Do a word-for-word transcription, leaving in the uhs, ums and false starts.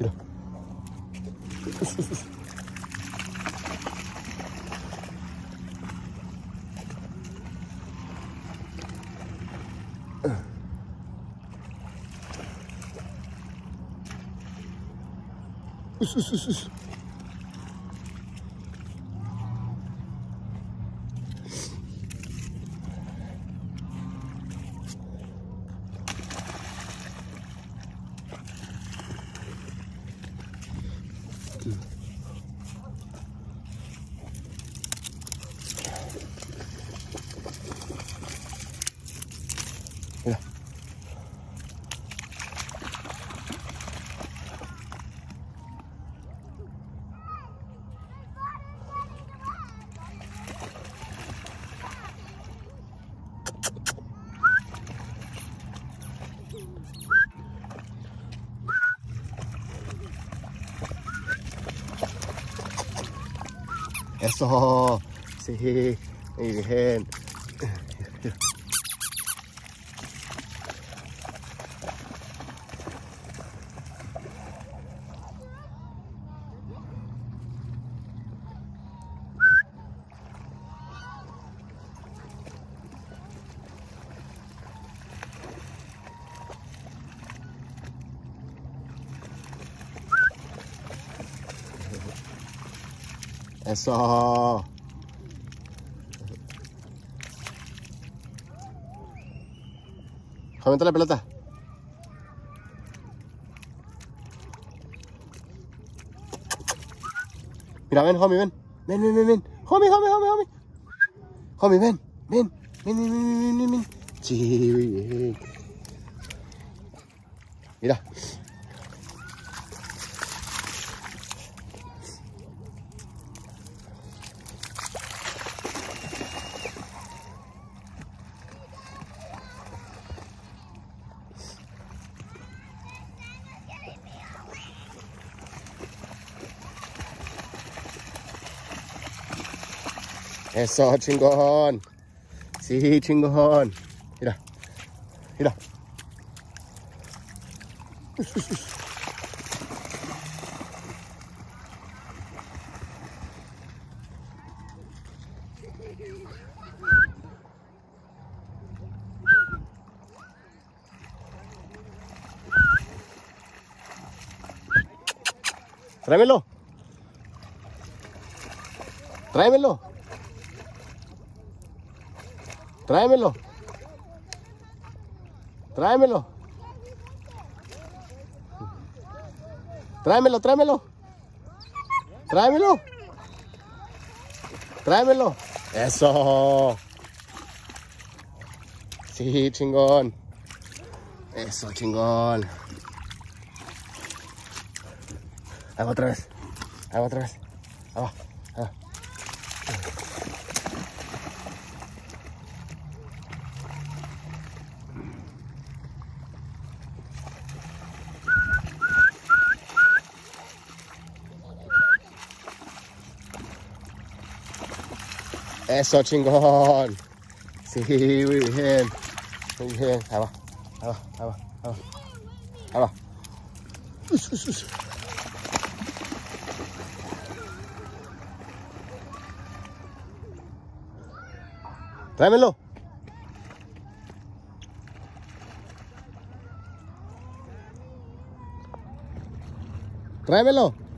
Mira. Us, us, us, us. Mira. Eso, sí, muy bien. Eso. Aumenta la pelota. Mira, ven, homie, ven. Ven, ven, ven, ven. Homie, homie, homie, homie. Homie, ven, ven. Ven, ven, ven, ven, ven, ven. Sí, muy bien. Mira. Eso, chingón. Sí, chingón. Mira. Mira. Tráemelo. Tráemelo. Tráemelo. Tráemelo. Tráemelo, tráemelo. Tráemelo. Tráemelo. Eso. Sí, chingón. Eso, chingón. Ahí va otra vez. Ahí va otra vez. Ahí va. Ahí va. Eso, chingón. Sí, muy bien. Muy bien. Ahí va. Ahí va. Ahí va. Ahí va. Ahí va. Us, us, us. Tráemelo. Tráemelo.